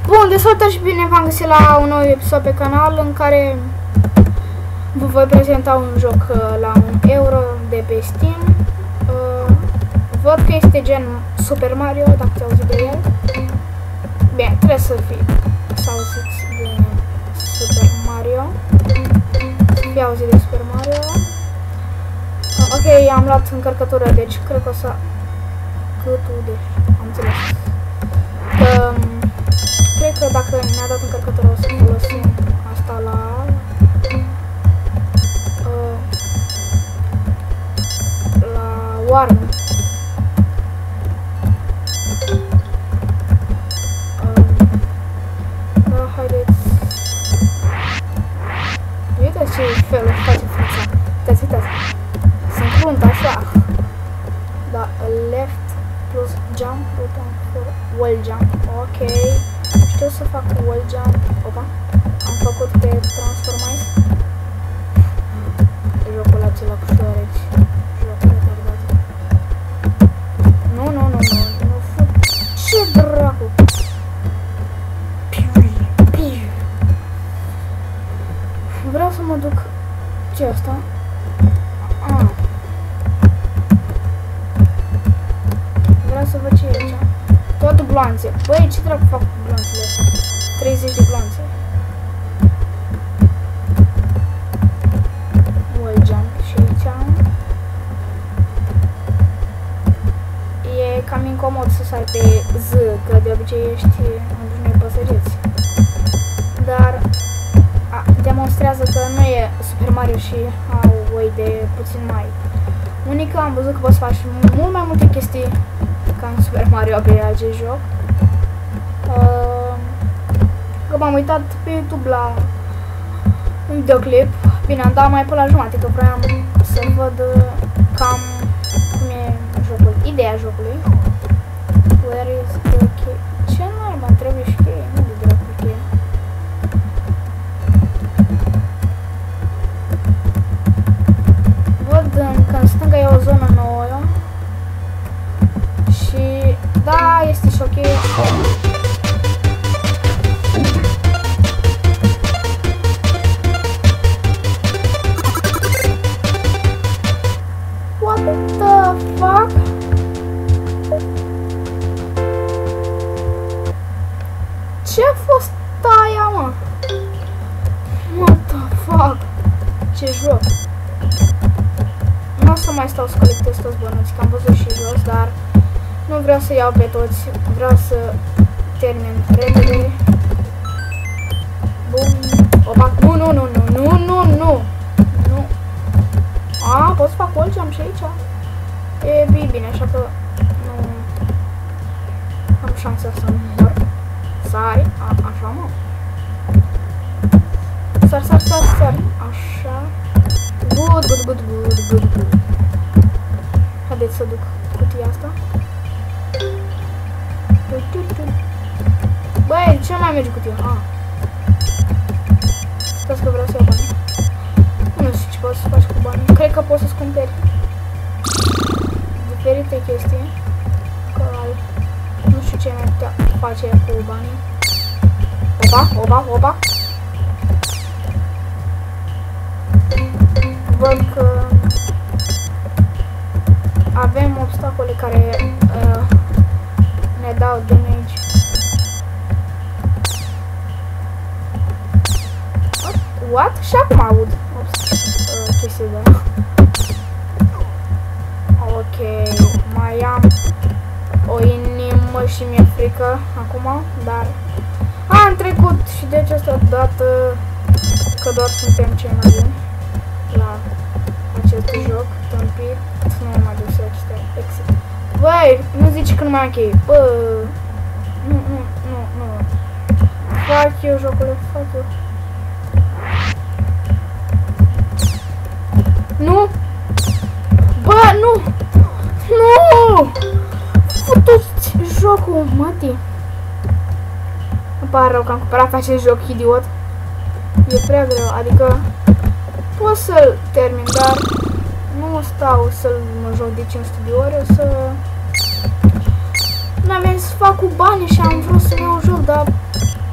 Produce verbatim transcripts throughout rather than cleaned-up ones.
Bun, de salutare și bine v-am găsit la un nou episod pe canal în care vă voi prezenta un joc la un euro de pe Steam. Uh, văd că este gen Super Mario, dacă ți-ai auzit de el. Bine, trebuie să fii, să auziți de Super Mario. Să fii auzit de Super Mario. Uh, ok, am luat încărcătură, deci cred că o să... Câtul, deci, am înțeles. Um, Cred că dacă ne-a dat încărcătura o să folosim asta la uh, la Warm. Um, da, haideți. Uite ce felul face fața. Uitați, uitați. Sunt crunt așa. Da, left plus jump, button for wall jump. Ok. Știu să fac wall jump. Opa. Am făcut pe Transformice. Jocul acela cu șoareci. Jocul retardat. Nu, nu, nu, nu. Nu fut. Ce dracu? Vreau să mă duc. Ce e asta? Ah. Vreau să văd ce e aici. Toate gloanțe. Băi, ce dracu fac cu gloanțele astea? treizeci de gloanțe. Wall jump și aici. E cam incomod să sari pe Z, că de obicei ești unde păsăreți. Dar a, demonstrează că nu e Super Mario și au o idee puțin mai unică. Am văzut că poți să faci mult mai multe chestii ca în Super Mario pe acest joc. Uh, că m-am uitat pe YouTube la un videoclip. Bine, am dat mai până la jumate, că vreau să văd cam cum e jocul, ideea jocului. Where is the key? Ce naiba, trebuie și cheie, nu de dracu cheie. Văd că în stânga e o zonă nouă. Și da, este și ok. What the fuck? Ce-a fost aia, mă? What the fuck? Ce joc? Nu o să mai stau să colectez toți bănuți, că am văzut și jos, dar nu vreau să iau pe toți, vreau să termin repede. Bum. Opa. Nu, nu, nu, nu, nu, nu, nu. Nu. A, pot să fac wall jump și aici? E bine, așa că nu am șansa să nu mor. Sari. A, așa, mă. Sar, sar, sar, sar. Așa. Good, good, good, good, good, good. Haideți să duc cutia asta. Băi, ce mai merge cutia? Ah. Stați că vreau să iau bani. Nu știu ce poți să faci cu banii. Cred că poți să-ți cumperi diferite chestii. Că nu știu ce mai putea face cu banii. Opa, opa, opa. Văd că avem obstacole care uh, ne dau damage. What? What? Și acum aud uh, chestii de ok, mai am o inimă și mi-e frică acum, dar am trecut și de această dată că doar suntem cei mai buni la acest joc tâmpit. Nu mai duc să acestea exit. Băi, nu zici că nu mai am chei. Bă, nu, nu, nu, nu. Fac eu, jocule, fac eu. Nu! Bă, nu! Nu! Futu-ți jocul, mătii. Îmi pare rău că am cumpărat acest joc, idiot. E prea greu, adică pot să-l termin, dar nu stau să-l mă joc de cinci sute de ore, o să... Nu aveam să fac cu bani și am vrut să iau joc, dar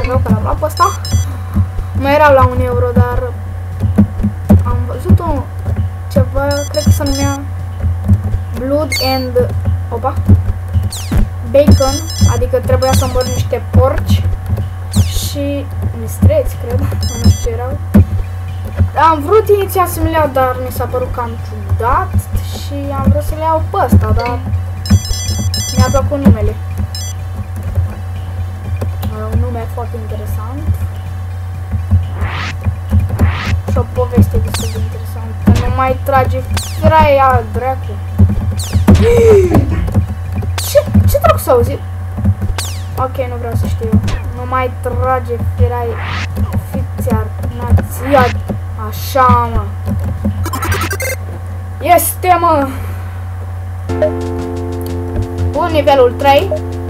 mai rău că l-am luat pe ăsta. Mai erau la un euro, dar am văzut un ceva, cred că se numea Blood and opa, Bacon, adică trebuia să îmbor niște porci și mistreți, cred, nu știu ce erau. Am vrut inițial să mi le iau, dar mi s-a părut cam ciudat și am vrut să le iau pe ăsta, dar mi-a plăcut numele. Un nume foarte interesant și o poveste destul de interesantă. Nu mai trage fraia, dracu. Ce? Ce dracu s-a auzit? Ok, nu vreau să știu. Nu mai trage fraia. Fiți-ar nația. Așa, mă. Este, mă. Bun, nivelul trei.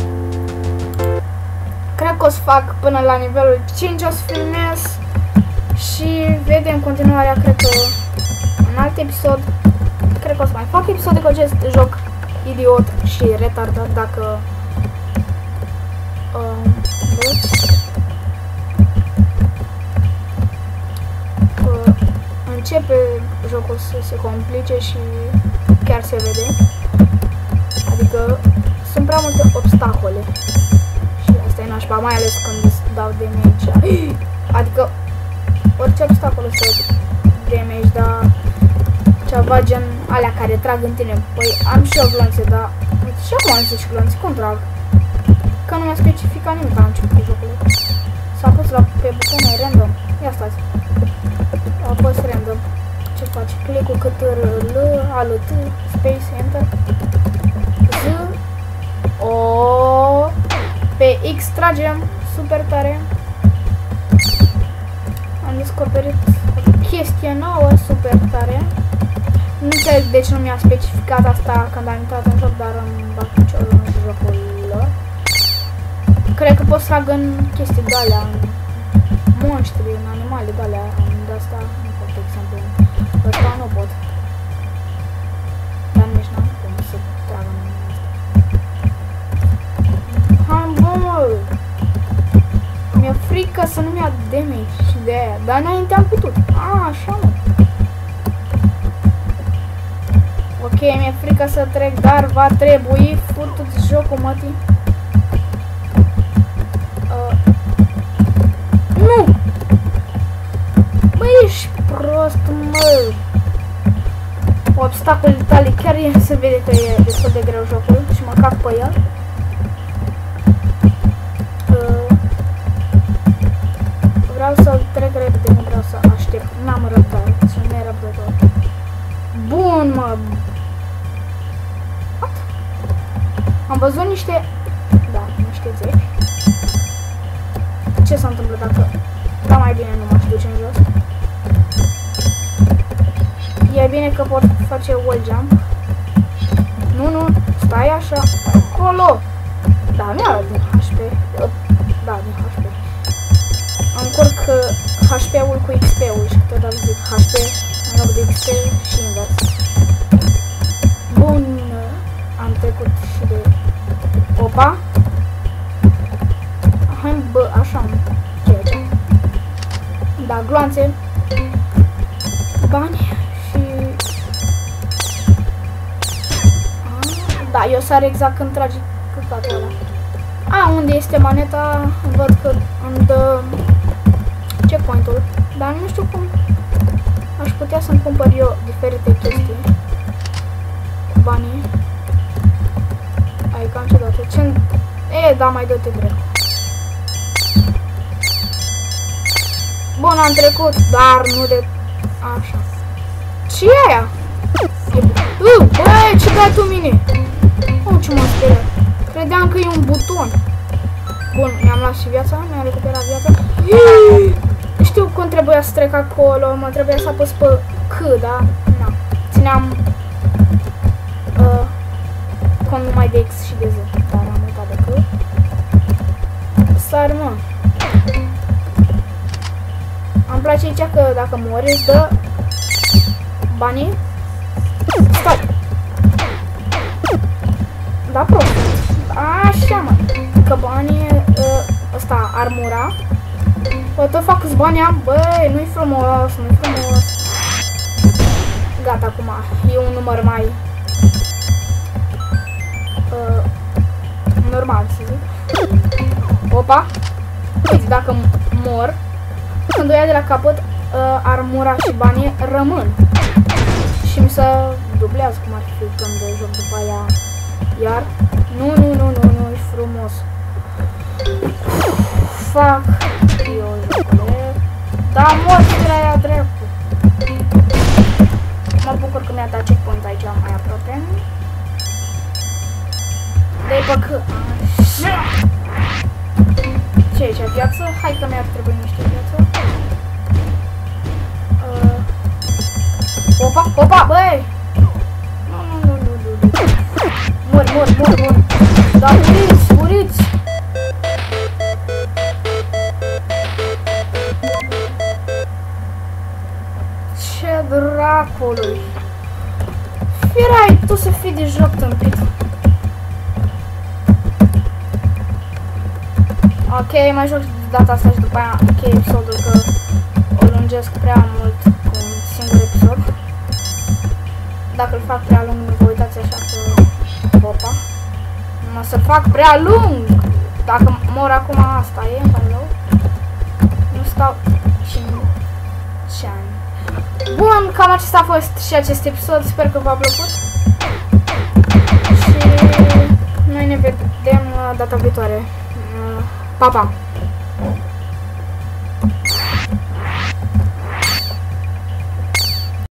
Cred că o să fac până la nivelul cinci, o să filmez și vedem continuarea, cred că în alt episod. Cred că o să mai fac episoade cu acest joc idiot și retardat dacă uh, vedeți că începe jocul să se complice și chiar se vede, adică sunt prea multe obstacole. Asta e nașpa, mai ales când îți dau damage. Adică orice obstacol să damage, dar ceva gen alea care trag în tine. Păi am și eu glonțe, dar uite, și acum am și glonțe, cum trag? Că nu mi-a specificat nimic la începutul jocului. S-a pus la pe butonul random. Ia stați. A pus random. Ce faci? Click-ul cât L, A, L, T, space, enter. Z, O. Pe X tragem super tare. Am descoperit o chestie nouă super tare. Nu înțeleg de ce nu mi-a specificat asta când am intrat în joc, dar am bat piciorul în jocul lor. Cred că pot să trag în chestii de-alea, în monștri, în animale de-alea, de asta nu pot, de exemplu. De asta nu pot. Dar nici n-am cum să trag în asta. Hai, bă! Mi-e frică să nu-mi ia damage și de aia, dar înainte am putut. A, așa, mă. Ok, mi-e frică să trec, dar va trebui. Fut-ți jocul, mătii. Uh. Nu! Bă, ești prost, mă! Obstacolele tale, chiar e, se vede că e destul de greu jocul și mă cac pe el. Uh. Vreau să-l trec repede, nu vreau să aștept. N-am răbdare, sunt nerăbdător. Bun, mă! What? Am văzut niște... Da, niște țepi. Ce s-a întâmplat dacă... Da, mai bine nu m-aș duce în jos. E bine că pot face wall jump. Nu, nu, stai așa, stai acolo. Da, mi-a din H P. Da, din H P. Încurc H P-ul cu X P-ul și câteodată zic H P în loc de X P și invers. Bun, am trecut și de... Opa! Hai, bă, așa, ce e? Da, gloanțe, bani și... A, da, eu sar exact când tragi căcatul ăla. A, unde este maneta? Văd că îmi dă checkpoint-ul, dar nu știu cum aș putea să-mi cumpăr eu diferite chestii. Banii. Ai cam ciudată. Ce... E, da, mai dă-te drept. Bun, am trecut, dar nu de... Așa. Ce e aia? Uh, băi, ce dai tu mine? Oh, ce mă speriat. Credeam că e un buton. Bun, mi-am luat și viața, mi-am recuperat viața. Știu cum trebuia să trec acolo, mă trebuia să apăs pe C, da? Na. Țineam uh, cont numai de X și de Z, dar am uitat de C. Sar, mă. Îmi place aici că dacă mori îți dă banii. Stai! Da, prost. Așa, mă. Că banii ă, ăsta, armura. Bă, tot fac câți bani am, băi, nu-i frumos, nu-i frumos. Gata, acum, e un număr mai... Uh, normal, să zic. Opa! Uite, dacă mor, când o ia de la capăt, uh, armura și banii rămân. Și mi se dublează cum ar fi când joc după aia. Iar, nu, nu, nu, nu, nu, e frumos. Fac eu jocule. Da, mor de la ea dreaptă. Mă bucur că mi-a dat checkpoint aici mai aproape. De-i păcă... Așa. Ce e aici? Viață? Hai că mi-ar trebui niște viață. Uh. Opa, opa, băi! Nu, nu, nu, nu, nu, nu. Mor, mor, mor, mor. Da, muriți, muriți! Ce dracului! Firai tu să fii de joc tâmpit. Ok, mai joc data asta și după aia închei episodul, că o lungesc prea mult cu un singur episod. Dacă îl fac prea lung, nu vă uitați așa că... Opa. Nu o să fac prea lung! Dacă mor acum, asta e, îmi pare rău. Nu stau... cinci ani. Bun, cam acesta a fost și acest episod, sper că v-a plăcut. Și noi ne vedem data viitoare. Pa, pa!